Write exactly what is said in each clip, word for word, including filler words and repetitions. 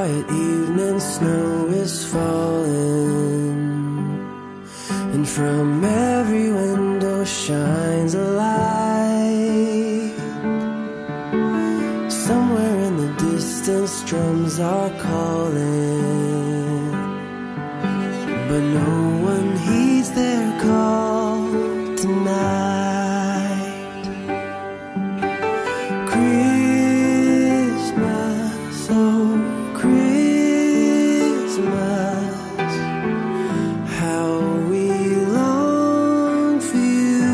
quiet evening, snow is falling, and from every window shines a light. Somewhere in the distance drums are calling, but no one heeds their call tonight. Christmas, oh Christmas, how we long for you.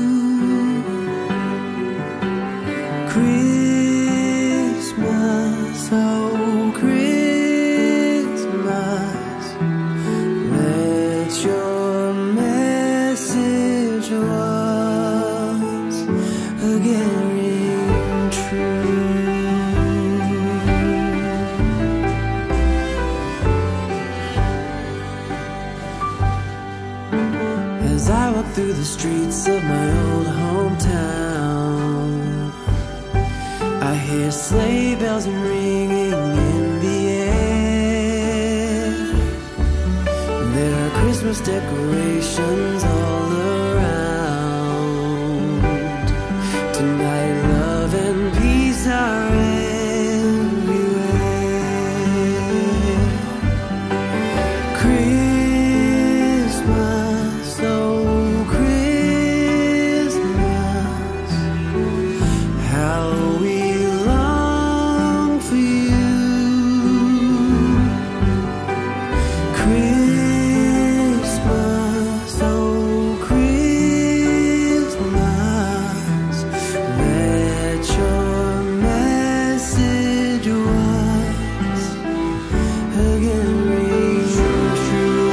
Christmas, oh Christmas, let your message once again ring true. As I walk through the streets of my old hometown, I hear sleigh bells ringing in the air. There are Christmas decorations all around. Tonight love and peace are everywhere. Christmas, oh Christmas, how we long for you. Christmas, oh Christmas, let your message once again ring true.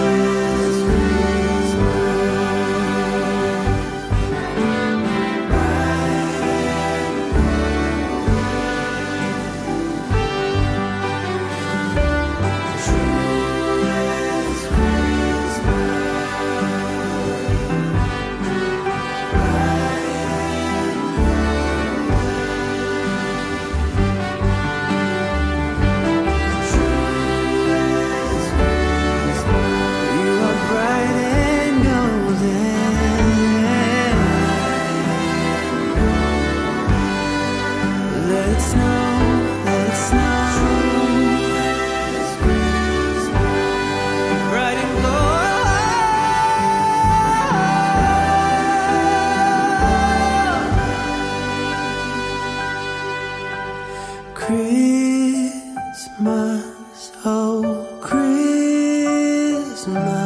You are bright and golden. Let it snow, let it snow. Bright and gold. Christmas, oh Christmas.